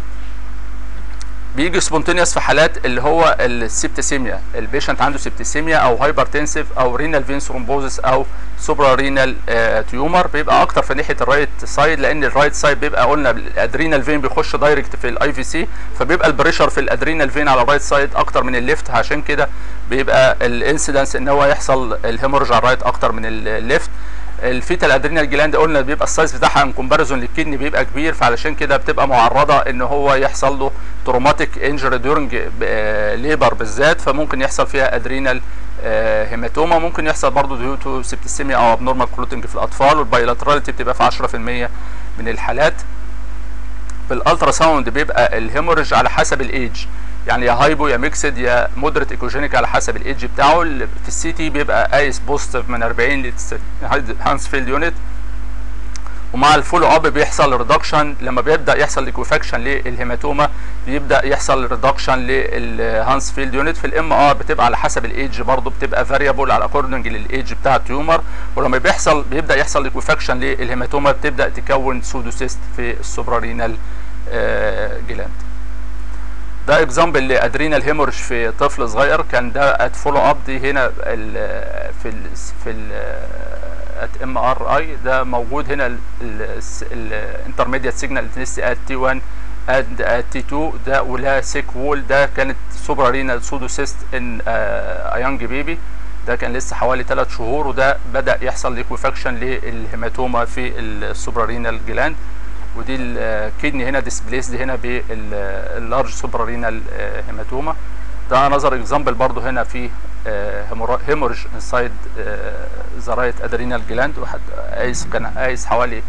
بيجي سبونتينيوس في حالات اللي هو السبتسيميا، البيشنت عنده سبتسيميا او هايبرتنسيف او رينال فين ثرومبوزس او سوبرا رينال آه تيومر. بيبقى اكتر في ناحيه الرايت سايد، لان الرايت سايد بيبقى قلنا الادرينال فين بيخش دايركت في الاي في سي، فبيبقى البريشر في الادرينال فين على الرايت سايد اكتر من الليفت، عشان كده بيبقى الانسيدنس ان هو يحصل الهيمورج على الرايت اكتر من الليفت. الفيتال ادرينال جلاند قلنا بيبقى السايز بتاعها ان كومباريزون للكدني بيبقى كبير، فعلشان كده بتبقى معرضه ان هو يحصل له تروماتيك انجري دورنج ليبر بالذات، فممكن يحصل فيها ادرينال هيماتوما. ممكن يحصل برضه ديو تو سبتسيميا او ابنورمال كلوتنج في الاطفال، والبايلاتراليتي بتبقى في عشرة في المية من الحالات. بالالترا ساوند بيبقى الهيموريج على حسب الايدج، يعني يا هايبو يا ميكسد يا مودريت ايكوجينيك على حسب الايدج بتاعه. في السي تي بيبقى قايس بوزيتيف من أربعين ل هانس فيلد يونت، ومع الفولو اب بيحصل ريدكشن. لما بيبدا يحصل ليكوفاكشن للهيماتوما بيبدا يحصل ريدكشن للهانس فيلد يونت. في الام ار بتبقى على حسب الايدج برضه، بتبقى فاريبل على اكوردنج للايدج بتاع التيومر، ولما بيحصل بيبدا يحصل ليكوفاكشن للهيماتوما بتبدا تكون سودوسيست في السوبرارينال جلاند. ده اكزامبل لادرينال هيمورج في طفل صغير، كان ده ات فولو اب. دي هنا ال في ال في ال ات ام ار اي، ده موجود هنا الانترميديت سيجنال انتنسيتي ات تي واحد اند ات تي اتنين، ده ولا سيك وول. ده كانت سوبرارينال سودوسيست ان ايانج بيبي، ده كان لسه حوالي ثلاث شهور، وده بدا يحصل ليكوفاكشن للهيماتوما في السوبرارينال جلاند. ودي الكدني هنا ديسبليسد هنا باللارج سوبرارينال هيماتوما. ده نظر اكزامبل برضو هنا في هيمورج انسايد ذا رايت ادرينال جلاند، واحد قايس كان قايس حوالي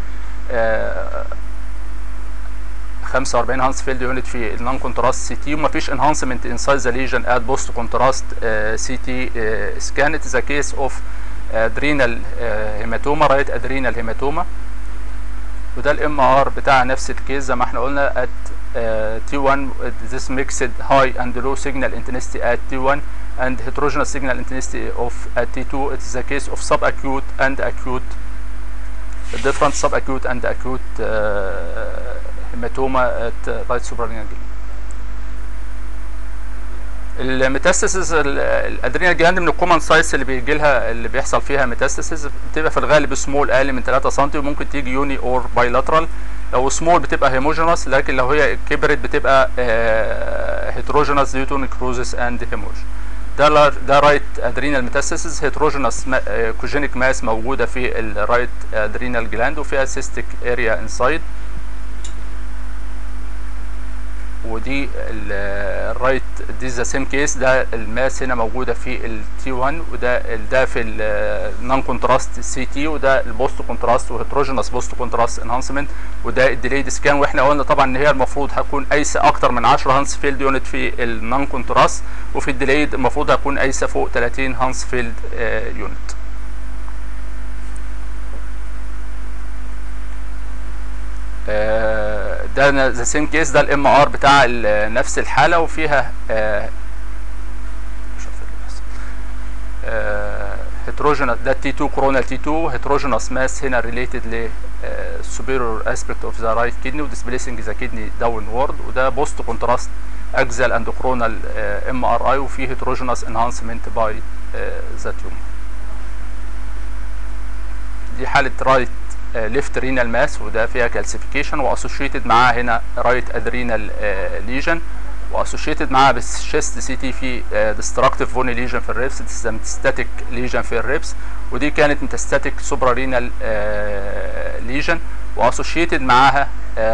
خمسة وأربعين هانس فيلد يونت في النون كونتراست سي تي، ومفيش انهانسمنت انسايد ذا ليجن ات بوست كونتراست سي تي سكان. ذا كيس اوف ادرينال هيماتوما، رايت ادرينال هيماتوما. وده الام ار بتاع نفس الكيس زي ما احنا قلنا ات تي واحد. this mixed high and low signal intensity at تي واحد and heterogeneous signal intensity of at تي اتنين. it is a case of subacute and acute, different subacute and acute uh, hematoma at right suprarenal gland. الميتاستاسيس الادرينال جلاند من الكومن سايتس اللي بيجي لها اللي بيحصل فيها ميتاستاسيس بتبقى في الغالب سمول اقل من ثلاثة سم، وممكن تيجي يوني اور بايلاترال. لو سمول بتبقى هيموجينوس، لكن لو هي كبرت بتبقى هيتروجينوس ديو تو نيكروزس اند هيمورج. ده ده رايت ادرينال ميتاستاسيس، هيتروجينوس كوجينيك ماس موجوده في الرايت ادرينال جلاند وفيها سيستيك اريا انسايد. ودي الرايت دي ذا سيم كيس، ده الماس هنا موجوده في التي واحد، وده ده في النون كونتراست سي تي، وده البوست كونتراست وهيتروجينوس بوست كونتراست انهانسمنت، وده الديليد سكان. واحنا قلنا طبعا ان هي المفروض هتكون قايسه اكتر من عشرة هانس فيلد يونت في النون كونتراست، وفي الديليد المفروض هتكون قايسه فوق ثلاثين هانس فيلد يونت. ده ذا سيم كيس، ده الام ار بتاع نفس الحاله وفيها هيتروجينوس، ده تي اتنين كورونال تي اتنين هيتروجينوس ماس هنا ريليتد ل superior aspect of the right kidney وديسبليسنج ذا كدني داونورد، وده بوست كونتراست اكزال اند كورونال ام ار اي، وفيه هيتروجينوس انهانسمنت باي ذا تيومر. دي حاله رايت ليفت رينال ماس، وده فيها كالسيفيكيشن واسوشيتد معاها هنا رايت ادرينال ليجن، واسوشيتد معاها بالشيست سي تي في ديستراكتيف فوني ليجن في الريبس، ميتاستاتيك ليجن في الريبس، ودي كانت ميتاستاتيك سوبرا رينال ليجن، واسوشيتد معاها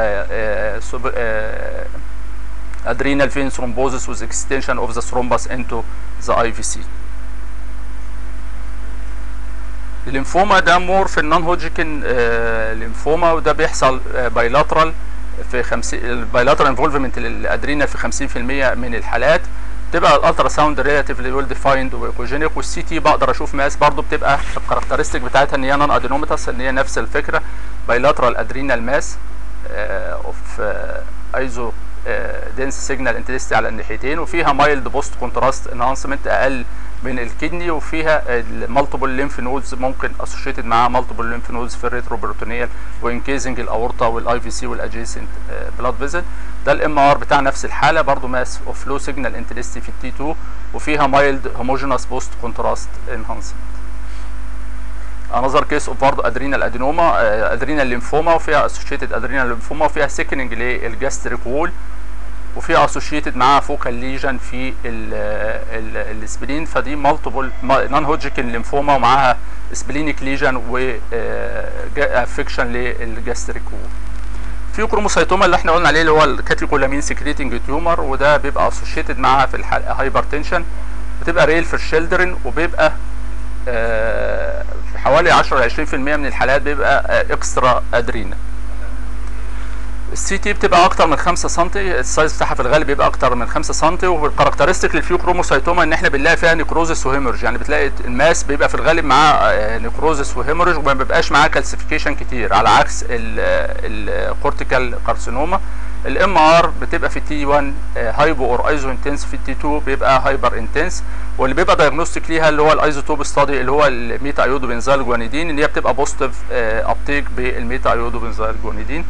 ادرينال فين ثرومبوزس with extension of the thrombus into the اي في سي. الليمفوما ده مور في النون هوجكن ليمفوما، وده بيحصل بايلاترال في خمسين البايلاترال انفولفمنت للادرينا في خمسين في المية من الحالات، بتبقى الالترا ساوند ريلاتيفلي ويل ديفايند وايكوجينيك، والسي تي بقدر اشوف ماس برضو بتبقى الكاركترستيك بتاعتها ان هي نون ادينوميتاس، ان هي نفس الفكره بايلاترال ادرينال ماس اوف ايزو دنس سيجنال انتنسيتي على الناحيتين، وفيها مايلد بوست كونتراست انهانسمنت اقل من الكدني، وفيها المالتيبل ليمف نودز ممكن اسوشيتد معاها مالتيبل ليمف نودز في الريتروبروتونيال وانكيزنج الاورطه والاي في سي والادجيسنت بلاد فيزل. ده الام ار بتاع نفس الحاله برضو ماس اوف لو سيجنال انتنسيتي في التي اتنين، وفيها مايلد هوموجينوس بوست كونتراست انهانسمنت. انذر كيس اوف برضه ادرينال ادينوما ادرينال ليمفوما، وفيها اسوشيتد ادرينال ليمفوما، وفيها سيكننج للجاستريك وول، وفيها اسوشيتد معاها فوكال ليجن في السبلين، فدي مالتيبل نون هوجكن ليمفوما ومعاها سبلينيك ليجن و افكشن للجاستريك وول. في كروموسايتوما اللي احنا قلنا عليه اللي هو الكاتيكولامين سكريتنج تيومر، وده بيبقى اسوشيتد معاها في الهايبرتنشن، بتبقى ريل في الشيلدرن، وبيبقى في حوالي عشرة ل عشرين في المية من الحالات بيبقى اكسترا ادرينا. السي تي بتبقى اكتر من خمسة سم، السايز بتاعها في الغالب بيبقى اكتر من خمسة سم، والكاركترستيك للفيو كروموسايتوما ان احنا بنلاقي فيها نيكروزس وهيمورج، يعني بتلاقي الماس بيبقى في الغالب معاه نيكروزس وهيمورج وما بيبقاش معاه كالسيفيكيشن كتير، على عكس الكورتيكال كارسينوما. الام ار بتبقى في التي واحد هايبو اور ايزو انتنس، في التي اتنين بيبقى هايبر انتنس، واللي بيبقى دايجنوستيك ليها اللي هو الايزوتوب ستادي اللي هو الميتا ايودو بنزال جوانيدين، ان هي بتبقى بوزيتيف ابتيك بالميتا ايودو بنزال جوانيدين.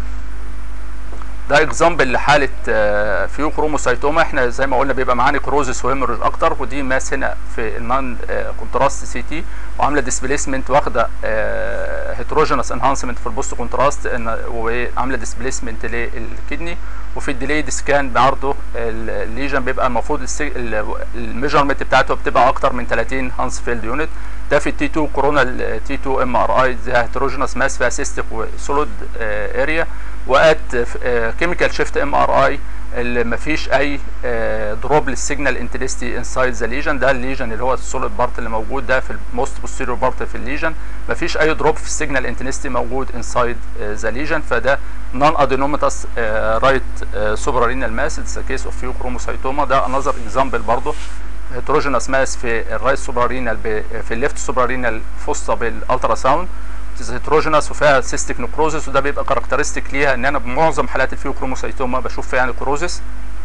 ده اكزامبل لحاله فيو كروموسايتوما، احنا زي ما قلنا بيبقى معانا نيكروزس وهيموريج اكتر، ودي ماس هنا في النون كونتراست سي تي، وعامله ديسبليسمنت واخده هيتروجينوس انهانسمنت في البوست كونتراست، وعامله ديسبليسمنت للكدني. وفي الديليد سكان برضه الليجن بيبقى المفروض الميجرمنت بتاعته بتبقى اكتر من ثلاثين هانس فيلد يونت. ده في التي اتنين كورونال تي اتنين ام ار اي، ده هيتروجينوس ماس فيها سيستيك وسوليد اريا، وات كيميكال شيفت ام ار اي اللي مفيش اي دروب للسيجنال انتنسيتي انسايد ذا ليجن. ده الليجن اللي هو السوليد بارت اللي موجود ده في الموست بوستيريور بارت في الليجن، مفيش اي دروب في السيجنال انتنسيتي موجود انسايد ذا ليجن، فده نون ادينوماتس رايت سوبرارينال ماس. اتس كيس اوف فيو كروموسايتوما. ده انذر اكزامبل برضه هيتروجينوس ماس في الرايت سوبرارينال في الليفت سوبرارينال فوسطا بالالترا ساوند، هيتروجينوس وفيها سيستيك نيكروزس، وده بيبقى كاركترستيك ليها ان انا بمعظم حالات الفيو كروموسايتوما بشوف فيها نيكروزس.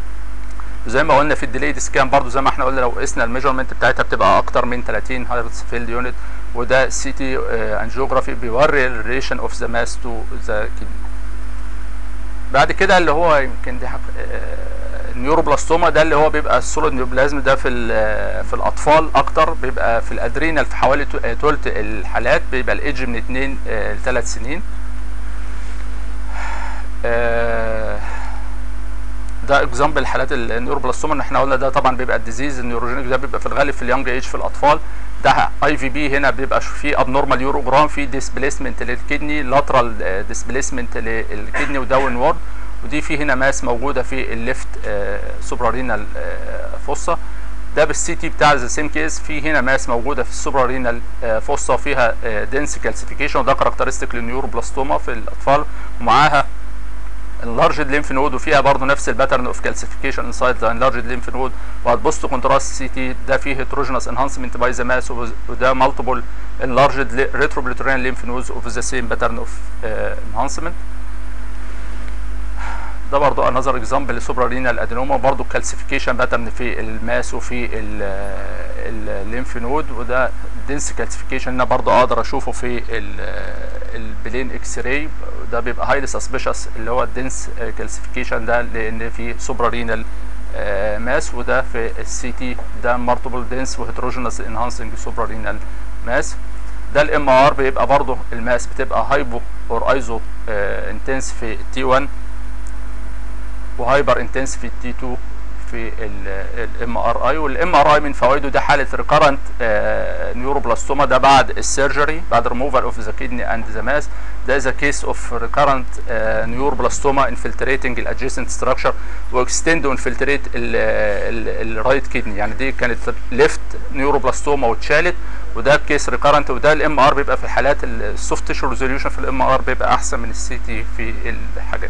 زي ما قلنا في الديليد سكان برضو زي ما احنا قلنا لو قسنا الميجرمنت بتاعتها بتبقى اكتر من ثلاثين هرتز فيلد يونت، وده سي تي انجيوجرافي بيوري الريليشن اوف ذا ماس تو ذا كدني. بعد كده اللي هو يمكن دي النيوروبلاستوما، ده اللي هو بيبقى السوليد نيوبلازم، ده في في الاطفال اكتر، بيبقى في الادرينال في حوالي ثلث الحالات، بيبقى الايدج من اتنين لثلاث سنين. ده اكزامبل حالات النيوروبلاستوما، ان احنا قلنا ده طبعا بيبقى الديزيز النيوروجينيك، ده بيبقى في الغالب في اليونج ايج في الاطفال. ده اي في بي هنا بيبقى فيه ابنورمال يوروجرام، فيه ديسبليسمنت للكدني، لاترال ديسبليسمنت للكدني وداون وورد. ودي في هنا ماس موجوده في الليفت سوبرارينال فوسا. ده بالسي تي بتاع ذا سيم كيس، في هنا ماس موجوده في السوبرارينال فوسا فيها دنس كالسيفيكيشن، وده كاركترستيك للنيوروبلاستوما في الاطفال، ومعاها اللارجد ليمف نود وفيها برضه نفس الباترن اوف كالسيفيكيشن انسايد ذا انلارجد ليمف نود. وهتبص كونتراست سي تي ده فيه هيتروجينوس انهانسمنت باي ذا ماس، وده مالتيبل انلارجد ريتروبليتوريان ليمف نودز اوف ذا سيم باترن اوف انهانسمنت. ده برضه انذر اكزامبل لسوبرارينال ادينوما، برضه كالسيفيكيشن باترن في الماس وفي الليمف نود، وده دنس كالسيفيكيشن انا برضه اقدر اشوفه في البلين اكس راي. ده بيبقى هايلي سسبيشس اللي هو الدنس كالسيفيكيشن ده، لان في سوبرارينال ماس. وده في السي تي ده مالتيبل دنس وهيتروجينوس انهانسنج سوبرارينال ماس. ده الام ار بيبقى برضه الماس بتبقى هايبو اور ايزو انتنس في التي واحد، وهايبر انتنس في التي اتنين في الام ار اي. والام ار اي من فوائده ده حاله ريكارنت نيوروبلاستوما، ده بعد السيرجري بعد ريموفال اوف ذا كيدني اند ذا ماس. ده ذا كيس اوف ريكارنت نيوروبلاستوما انفلتريتنج الادجيسنت ستراكشر واكستند وانفلتريت الرايت كيدني، يعني دي كانت ليفت نيوروبلاستوما واتشالت، وده كيس ريكارنت. وده الام ار بيبقى في الحالات السوفت تيشو ريزوليوشن في الام ار بيبقى احسن من السي تي في الحاجات.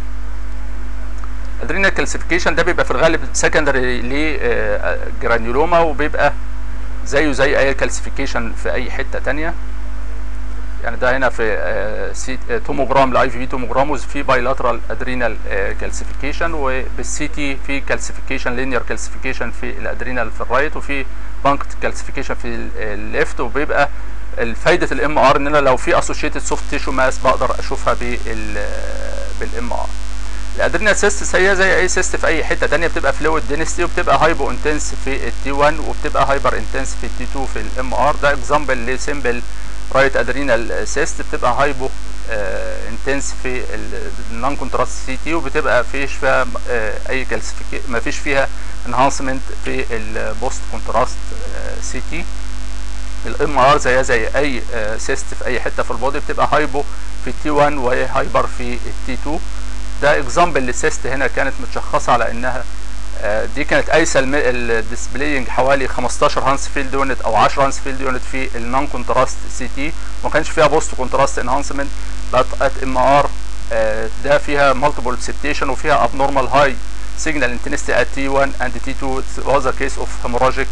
ادرينال كالسيفيكيشن ده بيبقى في الغالب سكندري لجرانيولوما، وبيبقى زيه زي اي كالسيفيكيشن في اي حته ثانيه. يعني ده هنا في سي توموجرام لاي في بي توموجرام، وفي بايلاترال ادرينال كالسيفيكيشن، وبالسي تي في كالسيفيكيشن لينير كالسيفيكيشن في الادرينال في الرايت، وفي بانكت كالسيفيكيشن في الليفت. وبيبقى فايده الام ار ان انا لو في اسوشيتد سوفت تيشو ماس بقدر اشوفها بالام ار. الادرينال سيست هي زي اي سيست في اي حته ثانيه، بتبقى فلويد دينستي، وبتبقى هايبو انتنس في التي واحد، وبتبقى هايبر انتنس في التي اتنين في الام ار. ده اكزامبل لسيمبل رايت ادرينال سيست، بتبقى هايبو انتنس في النون كونتراست سي تي، وبتبقى فيش فيها اي كالسيفيكيشن، ما فيش فيها انهانسمنت في البوست كونتراست سي تي. الام ار زيها زي اي سيست في اي حته في البودي، بتبقى هايبو في التي واحد وهي هايبر في التي اتنين. ده اكزامبل للسيست هنا كانت متشخصه على انها آه دي كانت قايسه الديسبلاينج حوالي خمستاشر هانس فيلد يونت او عشرة هانس فيلد يونت في النون كونتراست سي تي، وما كانش فيها بوست كونتراست انهانسمنت. بقت ات ام ار ده فيها مالتيبل سبتيشن، وفيها ابنورمال هاي سيجنال انتنستي ات تي واحد اند تي اتنين. واز كيس اوف هيموراجيك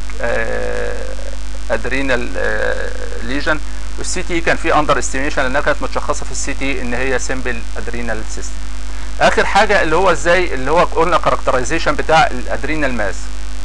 ادرينال ليجن. والسي تي كان في اندر استيميشن لانها كانت متشخصه في السي تي ان هي سمبل ادرينال سيستم. اخر حاجه اللي هو ازاي اللي هو قلنا كاركترايزيشن بتاع الادرينال ماس،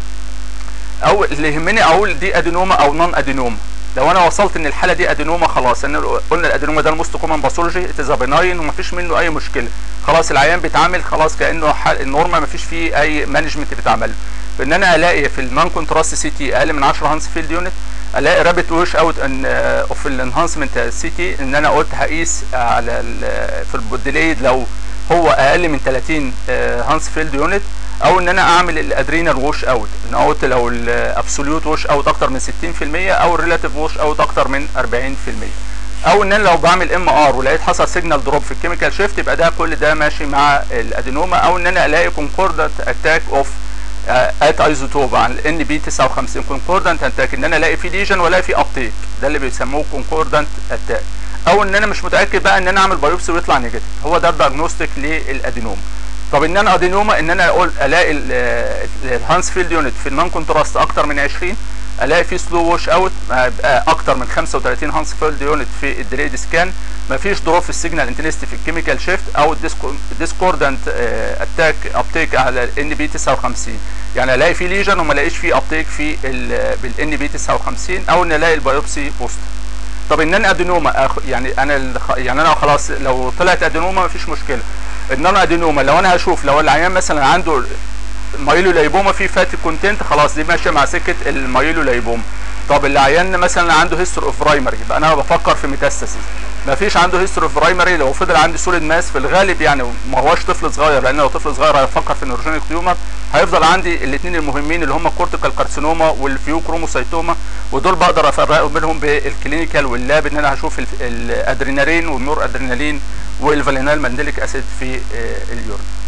او اللي يهمني اقول دي ادينوما او نون ادينوما. لو انا وصلت ان الحاله دي ادينوما خلاص، ان قلنا الادينوما ده الموست كومن باثولوجي اتز بناين ومفيش منه اي مشكله، خلاص العيان بيتعامل خلاص كانه النورما، مفيش فيه اي مانجمنت بيتعمل. فان انا الاقي في النون كونتراست سي تي اقل من عشرة هانس فيلد يونت، الاقي رابط وش اوت ان اوف الانهانسمنت سي تي، ان انا قلت هقيس على في البوديليد لو هو اقل من تلاتين هانس فيلد يونت، او ان انا اعمل الادرينال ووش اوت، ان قلت لو الابسوليوت ووش اوت اكتر من ستين في المية او الريلاتيف ووش اوت اكتر من اربعين في المية، او ان انا لو بعمل ام ار ولقيت حصل سيجنال دروب في الكيميكال شيفت، يبقى ده كل ده ماشي مع الادينوما. او ان انا الاقي كونكوردنت اتاك اوف ات ايزوتوب عن الان بي تسعة وخمسين، كونكوردنت اتاك ان انا الاقي في ليجن ولا في ابتيك، ده اللي بيسموه كونكوردنت اتاك. او ان انا مش متاكد بقى ان انا اعمل بايوبسي ويطلع نيجاتيف، هو ده الدايجنوستيك للادينوما. طب ان انا ادينوما ان انا اقول الاقي الهانس فيلد يونت في النون كونتراست اكتر من عشرين، الاقي في سلو ووش اوت اكتر من خمسة وتلاتين هانس فيلد يونت في الديليد سكان، مفيش دروب في السيجنال انتنستي في الكيميكال شيفت، او الديسكوردنت اتاك ابتيك على الان بي تسعة وخمسين، يعني الاقي في ليجن وما الاقيش في ابتيك في بالان بي تسعة وخمسين، او ان الاقي البايوبسي بوست. طب ان انا ادينوما يعني انا يعني انا خلاص لو طلعت ادينوما مفيش مشكله. ان انا ادينوما لو انا هشوف لو العيان مثلا عنده مايلو لايبوما في فاتي كونتنت، خلاص دي ماشيه مع سكه المايلو لايبوما. طب اللي عيان مثلا عنده هيستوري اوف برايمري، يبقى انا بفكر في ميتاستاسيس. ما فيش عنده هيستوري اوف برايمري، لو فضل عندي سوليد ماس في الغالب يعني ما هوش طفل صغير، لان لو طفل صغير هيفكر في نيوروجينيك تيومر، هيفضل عندي الاثنين المهمين اللي هم الكورتيكال كارسينوما والفيو كروموسايتوما، ودول بقدر افرقهم بينهم بالكلينيكال واللاب، ان انا هشوف الادرينالين والنور ادرينالين والفالينال مانديليك اسيد في اليورين.